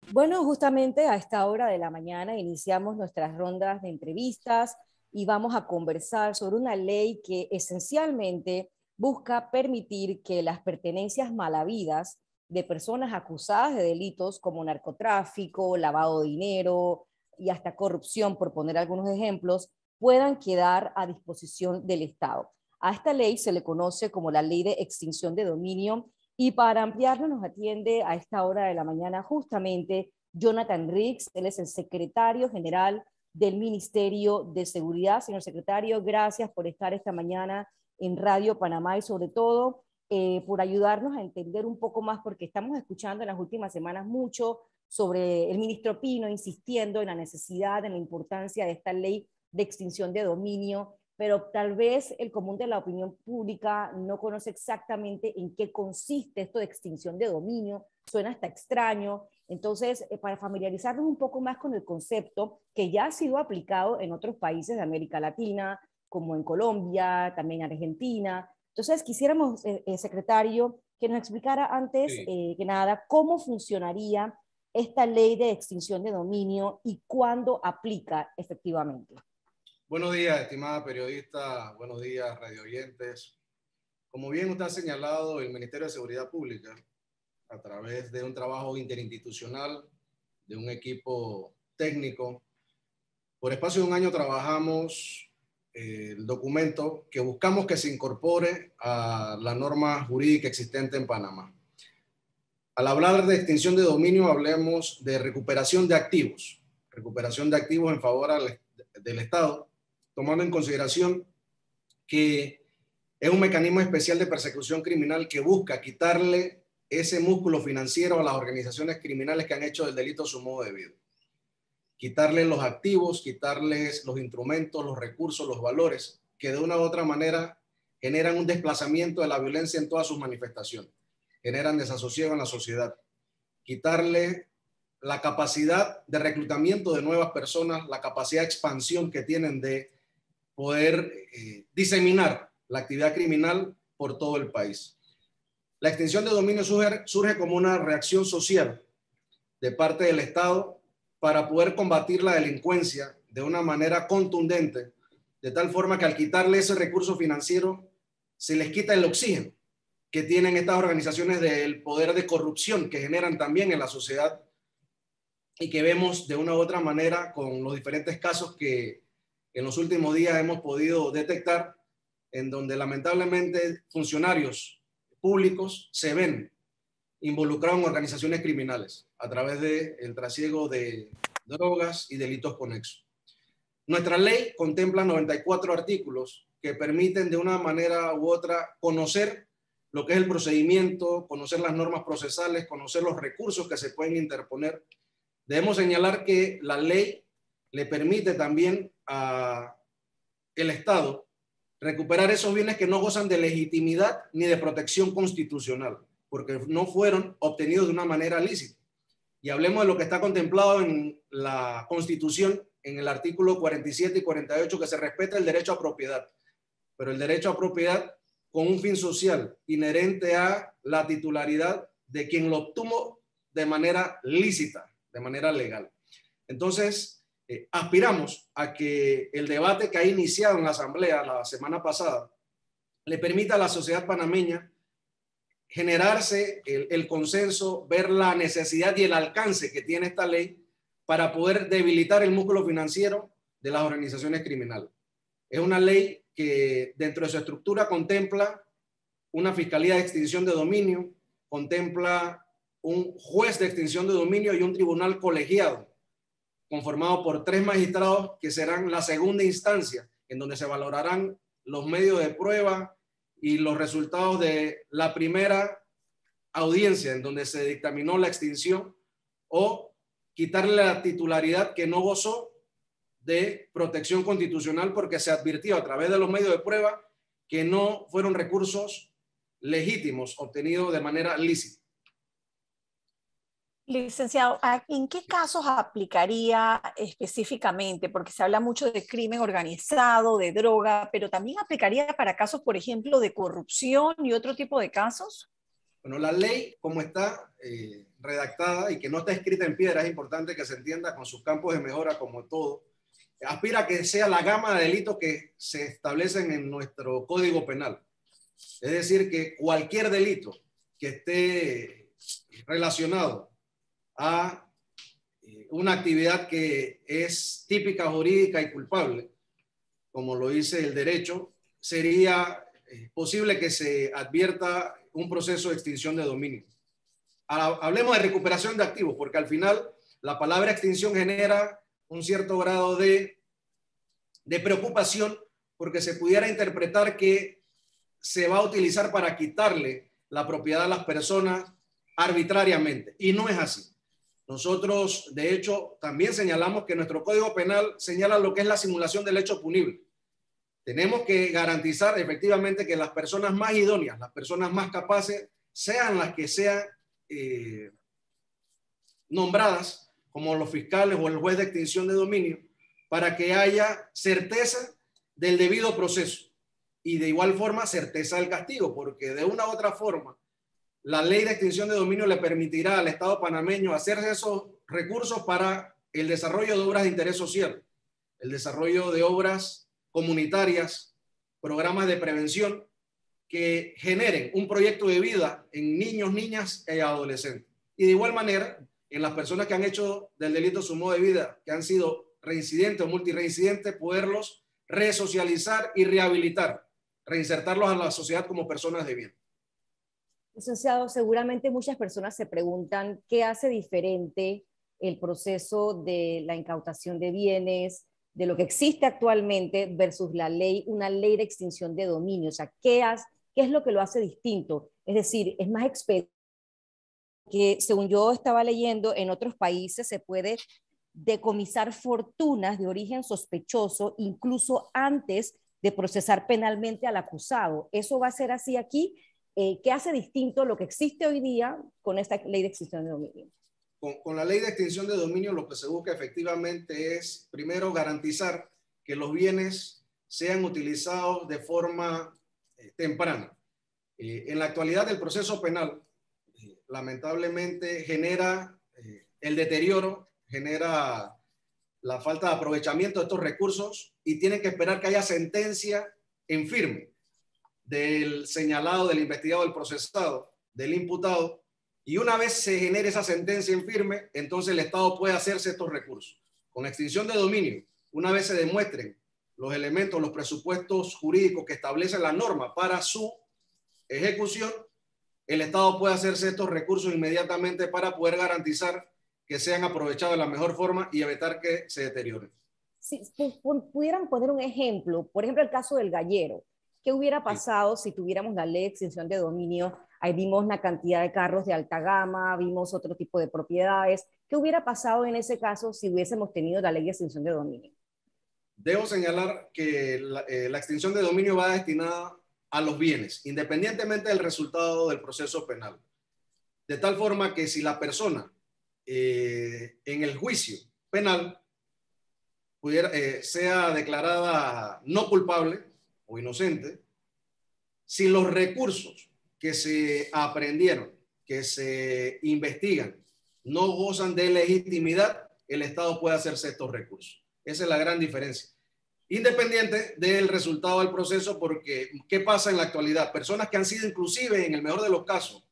Bueno, justamente a esta hora de la mañana iniciamos nuestras rondas de entrevistas y vamos a conversar sobre una ley que esencialmente busca permitir que las pertenencias malavidas de personas acusadas de delitos como narcotráfico, lavado de dinero y hasta corrupción, por poner algunos ejemplos, puedan quedar a disposición del Estado. A esta ley se le conoce como la Ley de Extinción de Dominio y para ampliarlo nos atiende a esta hora de la mañana justamente Jonathan Riggs. Él es el secretario general del Ministerio de Seguridad. Señor secretario, gracias por estar esta mañana en Radio Panamá y sobre todo por ayudarnos a entender un poco más, porque estamos escuchando en las últimas semanas mucho sobre el ministro Pino insistiendo en la necesidad, en la importancia de esta ley de extinción de dominio, pero tal vez el común de la opinión pública no conoce exactamente en qué consiste esto de extinción de dominio, suena hasta extraño. Entonces, para familiarizarnos un poco más con el concepto que ya ha sido aplicado en otros países de América Latina, como en Colombia, también en Argentina. Entonces, quisiéramos, secretario, que nos explicara antes Sí. que nada cómo funcionaría esta ley de extinción de dominio y cuándo aplica efectivamente. Buenos días, estimada periodista, buenos días, radio oyentes. Como bien usted ha señalado, el Ministerio de Seguridad Pública, a través de un trabajo interinstitucional, de un equipo técnico, por espacio de un año trabajamos el documento que buscamos que se incorpore a la norma jurídica existente en Panamá. Al hablar de extinción de dominio, hablemos de recuperación de activos en favor del Estado, tomando en consideración que es un mecanismo especial de persecución criminal que busca quitarle ese músculo financiero a las organizaciones criminales que han hecho del delito su modo de vida. Quitarles los activos, quitarles los instrumentos, los recursos, los valores, que de una u otra manera generan un desplazamiento de la violencia en todas sus manifestaciones, generan desasosiego en la sociedad. Quitarle la capacidad de reclutamiento de nuevas personas, la capacidad de expansión que tienen de poder diseminar la actividad criminal por todo el país. La extinción de dominio surge como una reacción social de parte del Estado para poder combatir la delincuencia de una manera contundente, de tal forma que al quitarle ese recurso financiero se les quita el oxígeno que tienen estas organizaciones del poder de corrupción que generan también en la sociedad y que vemos de una u otra manera con los diferentes casos que en los últimos días hemos podido detectar, en donde lamentablemente funcionarios públicos se ven involucrados en organizaciones criminales a través del trasiego de drogas y delitos conexos. Nuestra ley contempla 94 artículos que permiten de una manera u otra conocer lo que es el procedimiento, conocer las normas procesales, conocer los recursos que se pueden interponer. Debemos señalar que la ley le permite también al Estado recuperar esos bienes que no gozan de legitimidad ni de protección constitucional, porque no fueron obtenidos de una manera lícita. Y hablemos de lo que está contemplado en la Constitución, en el artículo 47 y 48, que se respeta el derecho a propiedad, pero el derecho a propiedad con un fin social inherente a la titularidad de quien lo obtuvo de manera lícita, de manera legal. Entonces, aspiramos a que el debate que ha iniciado en la Asamblea la semana pasada le permita a la sociedad panameña generarse el consenso, ver la necesidad y el alcance que tiene esta ley para poder debilitar el músculo financiero de las organizaciones criminales. Es una ley que dentro de su estructura contempla una fiscalía de extinción de dominio, contempla un juez de extinción de dominio y un tribunal colegiado conformado por 3 magistrados que serán la segunda instancia en donde se valorarán los medios de prueba y los resultados de la primera audiencia en donde se dictaminó la extinción o quitarle la titularidad que no gozó de protección constitucional porque se advirtió a través de los medios de prueba que no fueron recursos legítimos obtenidos de manera lícita. Licenciado, ¿en qué casos aplicaría específicamente? Porque se habla mucho de crimen organizado, de droga, pero también aplicaría para casos, por ejemplo, de corrupción y otro tipo de casos. Bueno, la ley como está redactada y que no está escrita en piedra, es importante que se entienda con sus campos de mejora como todo, aspira a que sea la gama de delitos que se establecen en nuestro Código Penal. Es decir, que cualquier delito que esté relacionado a una actividad que es típica, jurídica y culpable, como lo dice el derecho, sería posible que se advierta un proceso de extinción de dominio. Ahora, hablemos de recuperación de activos, porque al final la palabra extinción genera un cierto grado de preocupación, porque se pudiera interpretar que se va a utilizar para quitarle la propiedad a las personas arbitrariamente, y no es así. Nosotros, de hecho, también señalamos que nuestro Código Penal señala lo que es la simulación del hecho punible. Tenemos que garantizar efectivamente que las personas más idóneas, las personas más capaces, sean las que sean nombradas como los fiscales o el juez de extinción de dominio, para que haya certeza del debido proceso y de igual forma certeza del castigo, porque de una u otra forma la ley de extinción de dominio le permitirá al Estado panameño hacerse esos recursos para el desarrollo de obras de interés social, el desarrollo de obras comunitarias, programas de prevención que generen un proyecto de vida en niños, niñas y adolescentes. Y de igual manera, en las personas que han hecho del delito su modo de vida, que han sido reincidentes o multireincidentes, poderlos resocializar y rehabilitar, reinsertarlos a la sociedad como personas de bien. Licenciado, seguramente muchas personas se preguntan qué hace diferente el proceso de la incautación de bienes, de lo que existe actualmente versus la ley, una ley de extinción de dominio. O sea, ¿qué es lo que lo hace distinto? Es decir, es más expedito, que según yo estaba leyendo, en otros países se puede decomisar fortunas de origen sospechoso incluso antes de procesar penalmente al acusado. ¿Eso va a ser así aquí? ¿Qué hace distinto lo que existe hoy día con esta ley de extinción de dominio? Con la ley de extinción de dominio lo que se busca efectivamente es, primero, garantizar que los bienes sean utilizados de forma temprana. En la actualidad, el proceso penal lamentablemente genera el deterioro, genera la falta de aprovechamiento de estos recursos y tienen que esperar que haya sentencia en firme del señalado, del investigado, del procesado, del imputado, y una vez se genere esa sentencia en firme, entonces el Estado puede hacerse estos recursos. Con extinción de dominio, una vez se demuestren los elementos, los presupuestos jurídicos que establecen la norma para su ejecución, el Estado puede hacerse estos recursos inmediatamente para poder garantizar que sean aprovechados de la mejor forma y evitar que se deterioren. Si pudieran poner un ejemplo, por ejemplo, el caso del gallero. ¿Qué hubiera pasado si tuviéramos la ley de extinción de dominio? Ahí vimos una cantidad de carros de alta gama, vimos otro tipo de propiedades. ¿Qué hubiera pasado en ese caso si hubiésemos tenido la ley de extinción de dominio? Debo señalar que la extinción de dominio va destinada a los bienes, independientemente del resultado del proceso penal. De tal forma que si la persona en el juicio penal sea declarada no culpable o inocente, si los recursos que se aprendieron, que se investigan, no gozan de legitimidad, el Estado puede hacerse estos recursos. Esa es la gran diferencia. Independiente del resultado del proceso, porque ¿qué pasa en la actualidad? Personas que han sido inclusive, en el mejor de los casos,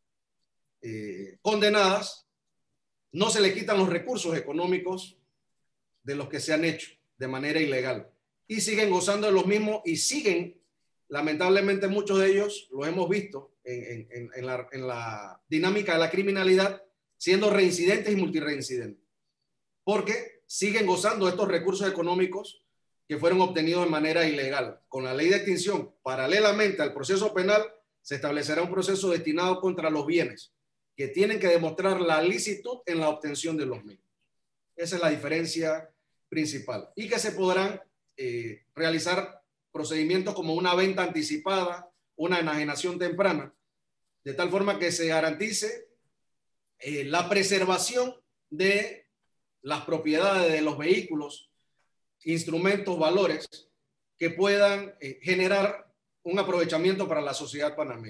condenadas, no se le quitan los recursos económicos de los que se han hecho de manera ilegal y siguen gozando de los mismos y siguen, lamentablemente muchos de ellos, lo hemos visto en la dinámica de la criminalidad, siendo reincidentes y multireincidentes, porque siguen gozando de estos recursos económicos que fueron obtenidos de manera ilegal. Con la ley de extinción, paralelamente al proceso penal, se establecerá un proceso destinado contra los bienes que tienen que demostrar la licitud en la obtención de los mismos. Esa es la diferencia principal. Y que se podrán realizar procedimientos como una venta anticipada, una enajenación temprana, de tal forma que se garantice la preservación de las propiedades de los vehículos, instrumentos, valores que puedan generar un aprovechamiento para la sociedad panameña.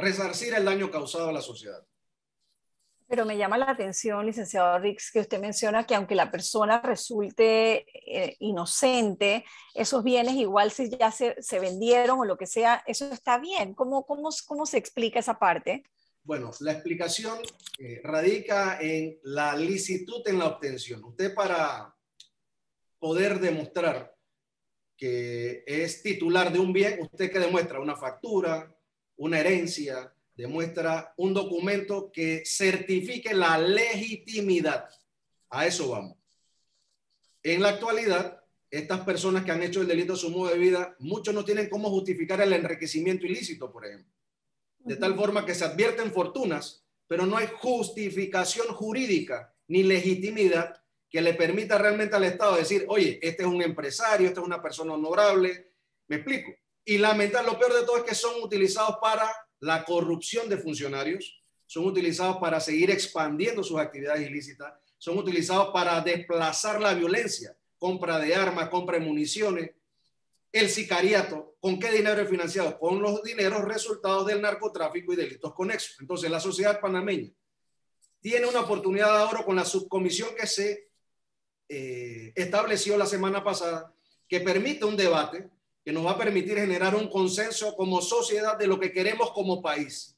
resarcir el daño causado a la sociedad. Pero me llama la atención, licenciado Rix, que usted menciona que aunque la persona resulte inocente, esos bienes igual si ya se vendieron o lo que sea, eso está bien. ¿Cómo se explica esa parte? Bueno, la explicación radica en la licitud en la obtención. Usted, para poder demostrar que es titular de un bien, usted que demuestra una factura, una herencia, demuestra un documento que certifique la legitimidad. A eso vamos. En la actualidad, estas personas que han hecho el delito a su modo de vida, muchos no tienen cómo justificar el enriquecimiento ilícito, por ejemplo. De tal forma que se advierten fortunas, pero no hay justificación jurídica ni legitimidad que le permita realmente al Estado decir, oye, este es un empresario, esta es una persona honorable. ¿Me explico? Y lamentablemente, lo peor de todo es que son utilizados para la corrupción de funcionarios, son utilizados para seguir expandiendo sus actividades ilícitas, son utilizados para desplazar la violencia, compra de armas, compra de municiones, el sicariato. ¿Con qué dinero es financiado? Con los dineros resultados del narcotráfico y delitos conexos. Entonces, la sociedad panameña tiene una oportunidad de oro con la subcomisión que se estableció la semana pasada, que permite un debate que nos va a permitir generar un consenso como sociedad de lo que queremos como país.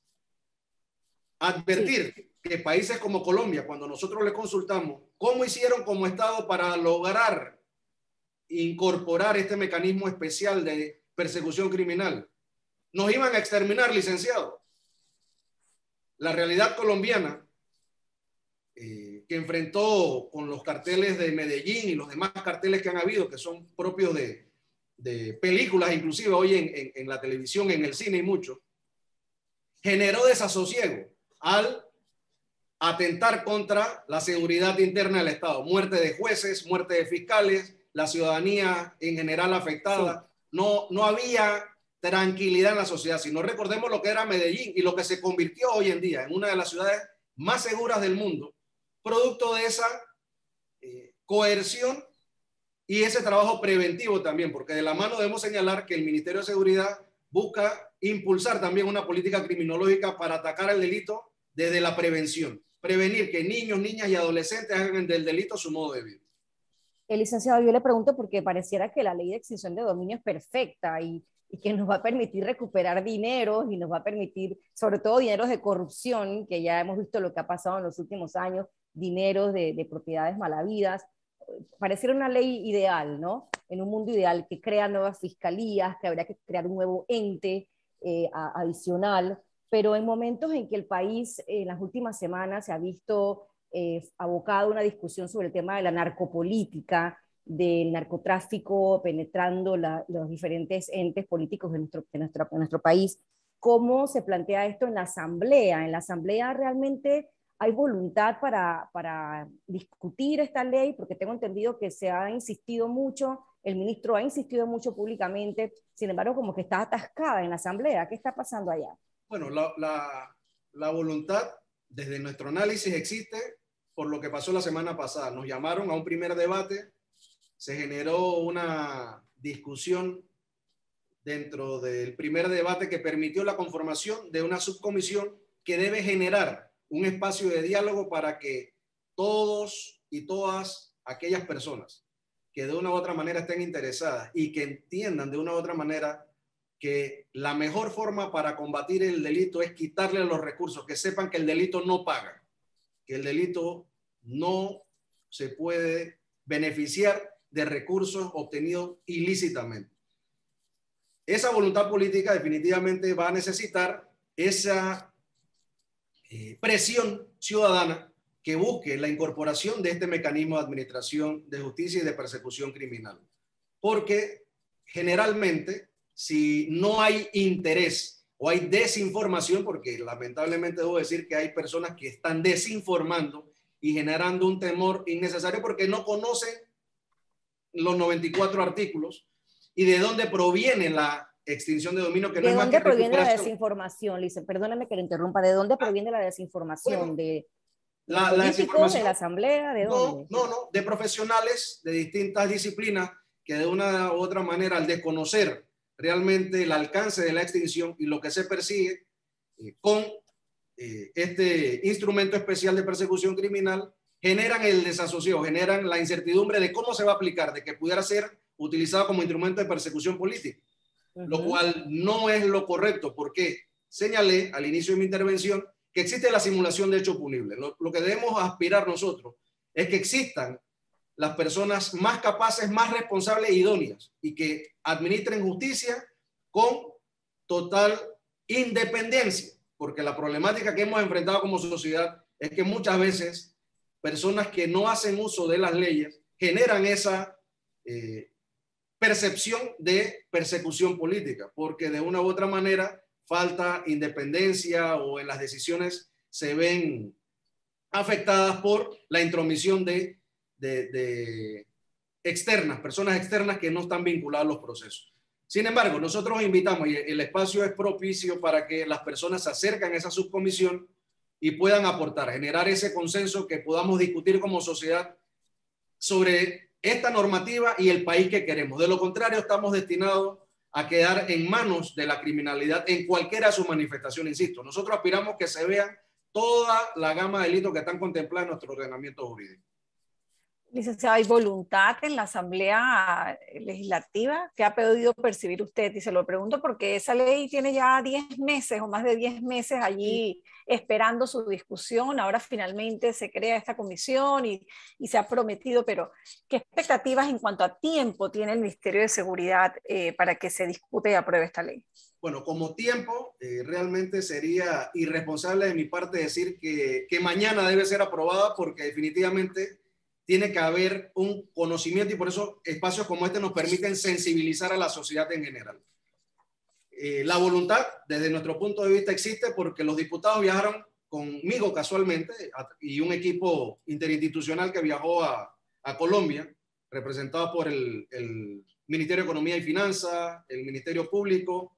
Advertir que países como Colombia, cuando nosotros le consultamos cómo hicieron como Estado para lograr incorporar este mecanismo especial de persecución criminal, nos iban a exterminar, licenciado. La realidad colombiana, que enfrentó con los carteles de Medellín y los demás carteles que han habido, que son propios de películas, inclusive hoy en la televisión, en el cine y mucho, generó desasosiego al atentar contra la seguridad interna del Estado. Muerte de jueces, muerte de fiscales, la ciudadanía en general afectada. Sí. No había tranquilidad en la sociedad. Si no, recordemos lo que era Medellín y lo que se convirtió hoy en día en una de las ciudades más seguras del mundo, producto de esa coerción y ese trabajo preventivo también, porque de la mano debemos señalar que el Ministerio de Seguridad busca impulsar también una política criminológica para atacar el delito desde la prevención, prevenir que niños, niñas y adolescentes hagan del delito su modo de vida. Licenciado, yo le pregunto porque pareciera que la ley de extinción de dominio es perfecta y que nos va a permitir recuperar dinero y nos va a permitir, sobre todo dineros de corrupción, que ya hemos visto lo que ha pasado en los últimos años, dineros de propiedades malavidas. Pareciera una ley ideal, ¿no? En un mundo ideal que crea nuevas fiscalías, que habría que crear un nuevo ente adicional, pero en momentos en que el país en las últimas semanas se ha visto abocado a una discusión sobre el tema de la narcopolítica, del narcotráfico penetrando los diferentes entes políticos de nuestro país. ¿Cómo se plantea esto en la Asamblea? ¿En la Asamblea realmente hay voluntad para discutir esta ley? Porque tengo entendido que se ha insistido mucho, el ministro ha insistido mucho públicamente, sin embargo como que está atascada en la Asamblea. ¿Qué está pasando allá? Bueno, la voluntad desde nuestro análisis existe por lo que pasó la semana pasada. Nos llamaron a un primer debate, se generó una discusión dentro del primer debate que permitió la conformación de una subcomisión que debe generar un espacio de diálogo para que todos y todas aquellas personas que de una u otra manera estén interesadas y que entiendan de una u otra manera que la mejor forma para combatir el delito es quitarle los recursos, que sepan que el delito no paga, que el delito no se puede beneficiar de recursos obtenidos ilícitamente. Esa voluntad política definitivamente va a necesitar esa presión ciudadana que busque la incorporación de este mecanismo de administración de justicia y de persecución criminal. Porque generalmente, si no hay interés o hay desinformación, porque lamentablemente debo decir que hay personas que están desinformando y generando un temor innecesario porque no conocen los 94 artículos y de dónde proviene la extinción de dominio, que no es más que recuperación. ¿De dónde proviene la desinformación, Lice? Perdóname que le interrumpa. ¿De dónde proviene la desinformación? Bueno, ¿De la políticos, desinformación, de la Asamblea? ¿De dónde? No, de profesionales de distintas disciplinas que de una u otra manera, al desconocer realmente el alcance de la extinción y lo que se persigue, con este instrumento especial de persecución criminal, generan el desasosiego, generan la incertidumbre de cómo se va a aplicar, de que pudiera ser utilizado como instrumento de persecución política, lo cual no es lo correcto, porque señalé al inicio de mi intervención que existe la simulación de hecho punible. Lo que debemos aspirar nosotros es que existan las personas más capaces, más responsables e idóneas y que administren justicia con total independencia, porque la problemática que hemos enfrentado como sociedad es que muchas veces personas que no hacen uso de las leyes generan esa percepción de persecución política, porque de una u otra manera falta independencia o en las decisiones se ven afectadas por la intromisión de externas, personas externas que no están vinculadas a los procesos. Sin embargo, nosotros invitamos, y el espacio es propicio para que las personas se acerquen a esa subcomisión y puedan aportar, generar ese consenso que podamos discutir como sociedad sobre esta normativa y el país que queremos. De lo contrario, estamos destinados a quedar en manos de la criminalidad en cualquiera de sus manifestaciones, insisto. Nosotros aspiramos que se vean toda la gama de delitos que están contemplados en nuestro ordenamiento jurídico. Licenciado, ¿hay voluntad en la Asamblea Legislativa? ¿Qué ha podido percibir usted? Y se lo pregunto porque esa ley tiene ya 10 meses o más de 10 meses allí esperando su discusión. Ahora finalmente se crea esta comisión y se ha prometido, pero ¿qué expectativas en cuanto a tiempo tiene el Ministerio de Seguridad para que se discute y apruebe esta ley? Bueno, como tiempo, realmente sería irresponsable de mi parte decir que mañana debe ser aprobada, porque definitivamente tiene que haber un conocimiento y por eso espacios como este nos permiten sensibilizar a la sociedad en general. La voluntad, desde nuestro punto de vista, existe porque los diputados viajaron conmigo casualmente y un equipo interinstitucional que viajó a Colombia, representado por el Ministerio de Economía y Finanzas, el Ministerio Público,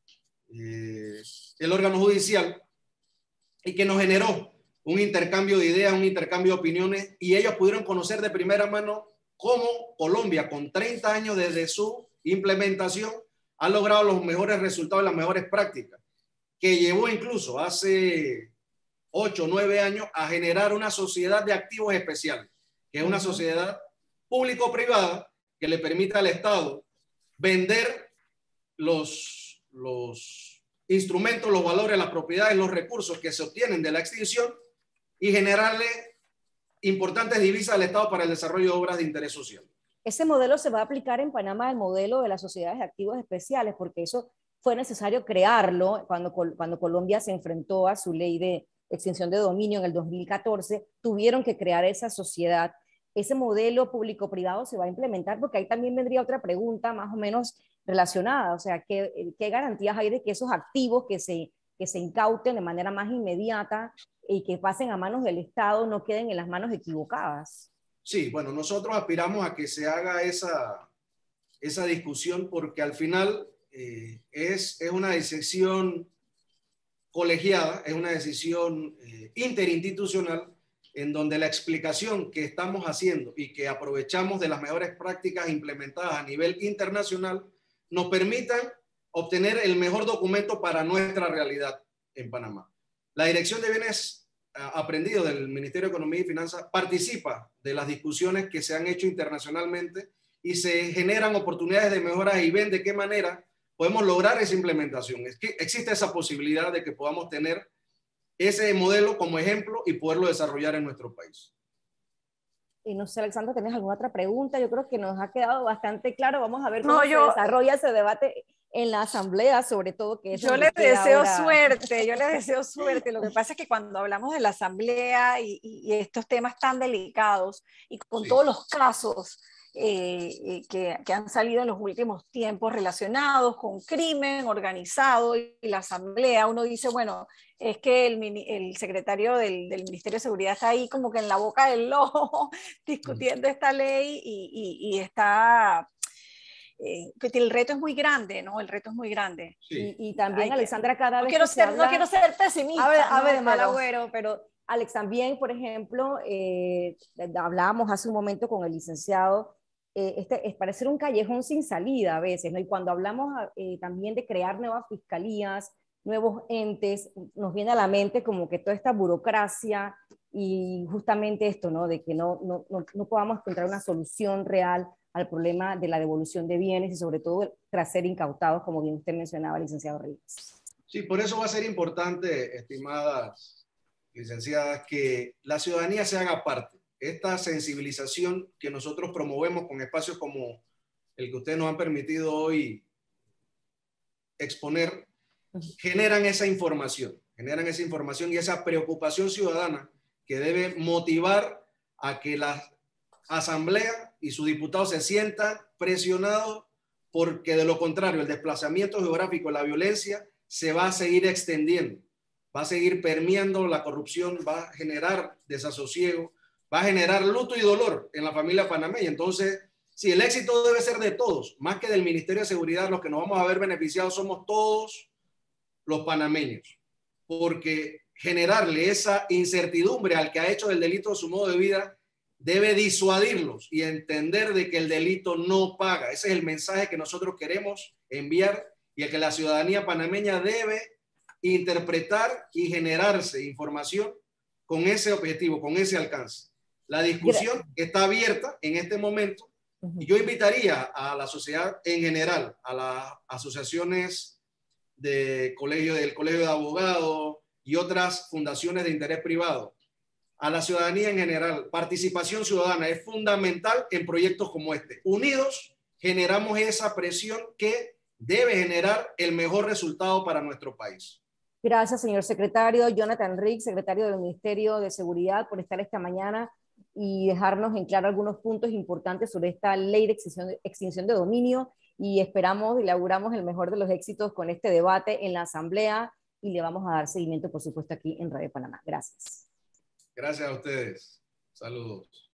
el órgano judicial, y que nos generó un intercambio de ideas, un intercambio de opiniones, y ellos pudieron conocer de primera mano cómo Colombia, con 30 años desde su implementación, ha logrado los mejores resultados y las mejores prácticas, que llevó incluso hace 8 o 9 años a generar una sociedad de activos especiales, que es una sociedad público-privada que le permite al Estado vender los instrumentos, los valores, las propiedades, los recursos que se obtienen de la extinción y generarle importantes divisas al Estado para el desarrollo de obras de interés social. Ese modelo se va a aplicar en Panamá, el modelo de las sociedades de activos especiales, porque eso fue necesario crearlo cuando Colombia se enfrentó a su ley de extinción de dominio en el 2014, tuvieron que crear esa sociedad. Ese modelo público-privado se va a implementar, porque ahí también vendría otra pregunta más o menos relacionada, o sea, ¿qué garantías hay de que esos activos que se incauten de manera más inmediata y que pasen a manos del Estado no queden en las manos equivocadas? Sí, bueno, nosotros aspiramos a que se haga esa discusión, porque al final es una decisión colegiada, es una decisión interinstitucional, en donde la explicación que estamos haciendo y que aprovechamos de las mejores prácticas implementadas a nivel internacional nos permitan obtener el mejor documento para nuestra realidad en Panamá. La Dirección de Bienes Aprendidos del Ministerio de Economía y Finanzas participa de las discusiones que se han hecho internacionalmente y se generan oportunidades de mejora y ven de qué manera podemos lograr esa implementación. Es que existe esa posibilidad de que podamos tener ese modelo como ejemplo y poderlo desarrollar en nuestro país. Y no sé, Alexandra, ¿tienes alguna otra pregunta? Yo creo que nos ha quedado bastante claro. Vamos a ver cómo se desarrolla ese debate en la asamblea, sobre todo que yo les deseo suerte, yo les deseo suerte. Lo que pasa es que cuando hablamos de la asamblea y estos temas tan delicados y con todos los casos que han salido en los últimos tiempos relacionados con crimen organizado y la asamblea, uno dice, bueno, es que el secretario del Ministerio de Seguridad está ahí como que en la boca del lobo discutiendo esta ley y está... el reto es muy grande, ¿no? El reto es muy grande. Sí. Y también, Alexandra, cada vez no quiero ser pesimista. A ver, mal agüero, pero Alex, también, por ejemplo, hablábamos hace un momento con el licenciado, es parecer un callejón sin salida a veces, ¿no? Y cuando hablamos también de crear nuevas fiscalías, nuevos entes, nos viene a la mente como que toda esta burocracia y justamente esto, ¿no? De que no podamos encontrar una solución real al problema de la devolución de bienes y sobre todo tras ser incautados, como bien usted mencionaba, licenciado Rivas. Sí, por eso va a ser importante, estimadas licenciadas, que la ciudadanía se haga parte. Esta sensibilización que nosotros promovemos con espacios como el que ustedes nos han permitido hoy exponer, generan esa información y esa preocupación ciudadana que debe motivar a que la asamblea y sus diputados se sientan presionados, porque de lo contrario el desplazamiento geográfico, la violencia se va a seguir extendiendo, va a seguir permeando, la corrupción va a generar desasosiego, va a generar luto y dolor en la familia panameña. Entonces, sí, el éxito debe ser de todos, más que del Ministerio de Seguridad. Los que nos vamos a ver beneficiados somos todos los panameños, porque generarle esa incertidumbre al que ha hecho del delito de su modo de vida debe disuadirlos y entender de que el delito no paga. Ese es el mensaje que nosotros queremos enviar y el que la ciudadanía panameña debe interpretar y generarse información con ese objetivo, con ese alcance. La discusión está abierta en este momento y yo invitaría a la sociedad en general, a las asociaciones del Colegio de Abogados y otras fundaciones de interés privado, a la ciudadanía en general. Participación ciudadana es fundamental en proyectos como este. Unidos generamos esa presión que debe generar el mejor resultado para nuestro país. Gracias, señor secretario Jonathan Riggs, secretario del Ministerio de Seguridad, por estar esta mañana y dejarnos en claro algunos puntos importantes sobre esta ley de extinción de dominio, y esperamos y auguramos el mejor de los éxitos con este debate en la Asamblea y le vamos a dar seguimiento, por supuesto, aquí en Radio Panamá. Gracias. Gracias a ustedes. Saludos.